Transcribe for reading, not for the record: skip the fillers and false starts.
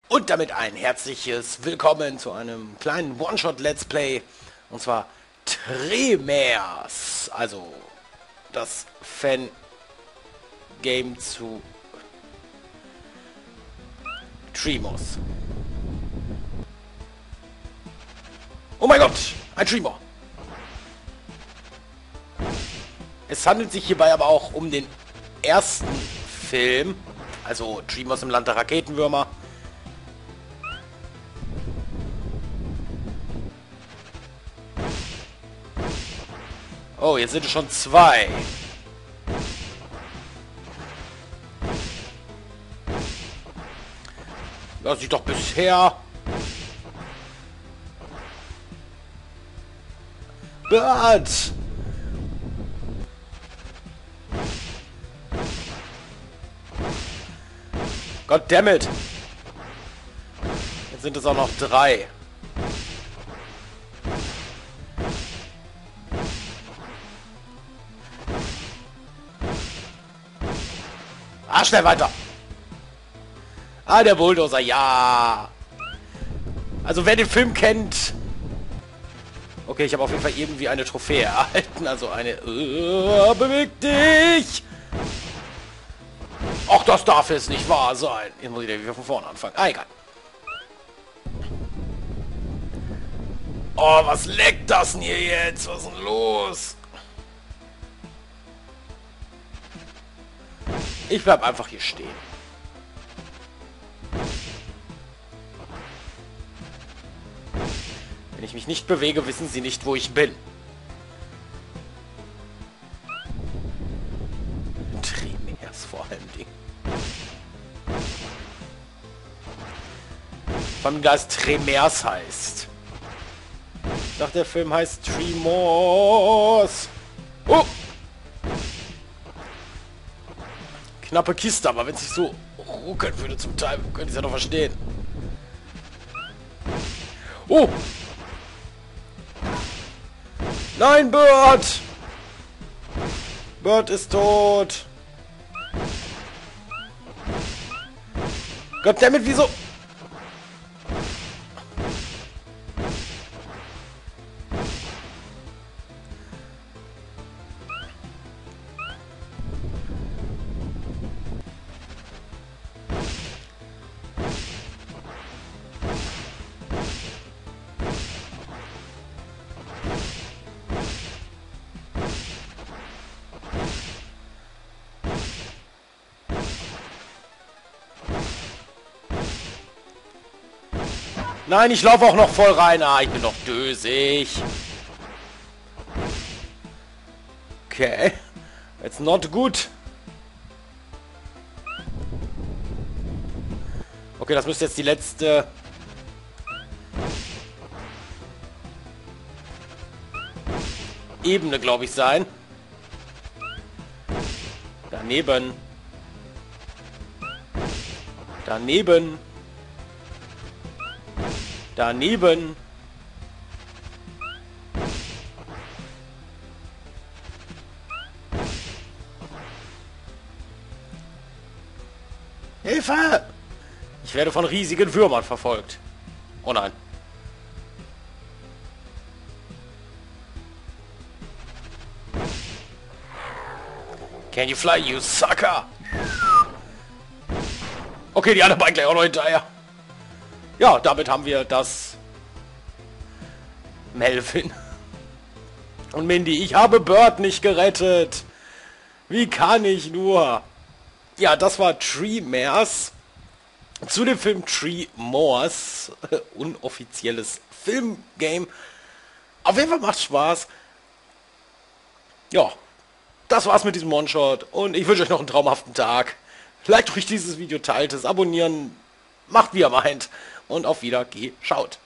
Und damit ein herzliches Willkommen zu einem kleinen One-Shot-Let's Play. Und zwar Tremers. Also das Fan-Game zu Tremors. Oh mein Gott, ein Tremor. Es handelt sich hierbei aber auch um den ersten Film. Also Tremors im Land der Raketenwürmer. Oh, jetzt sind es schon zwei. Lass ich doch bisher. Bert! Goddammit! Jetzt sind es auch noch drei. Ah, schnell weiter! Ah, der Bulldozer, ja! Also wer den Film kennt... Okay, ich habe auf jeden Fall irgendwie eine Trophäe erhalten. Also eine... beweg dich! Ach, das darf jetzt nicht wahr sein. Jetzt muss ich wieder von vorne anfangen. Ah, egal. Oh, was leckt das denn hier jetzt? Was ist denn los? Ich bleib einfach hier stehen. Wenn ich mich nicht bewege, wissen sie nicht, wo ich bin. Tremers vor allem Ding. Vor allem, da es Tremers heißt. Ich dachte, der Film heißt Tremors. Oh! Knappe Kiste, aber wenn es sich so ruckeln würde zum Teil, könnte ich es ja noch verstehen. Oh! Nein, Bert! Bert ist tot! Goddammit, wieso? Nein, ich laufe auch noch voll rein. Ah, ich bin doch dösig. Okay. It's not good. Okay, das müsste jetzt die letzte... Ebene, glaube ich, sein. Daneben. Daneben. Daneben. Hilfe! Ich werde von riesigen Würmern verfolgt. Oh nein. Can you fly, you sucker? Okay, die anderen beiden gleich auch noch hinterher. Ja, damit haben wir das... Melvin. Und Mindy, ich habe Bert nicht gerettet. Wie kann ich nur? Ja, das war Tremers. Zu dem Film Tremors. Unoffizielles Filmgame. Auf jeden Fall macht Spaß. Ja, das war's mit diesem One-Shot. Und ich wünsche euch noch einen traumhaften Tag. Liked euch dieses Video, teilt es, abonnieren. Macht wie ihr meint. Und auf Wiedersehen. Schaut.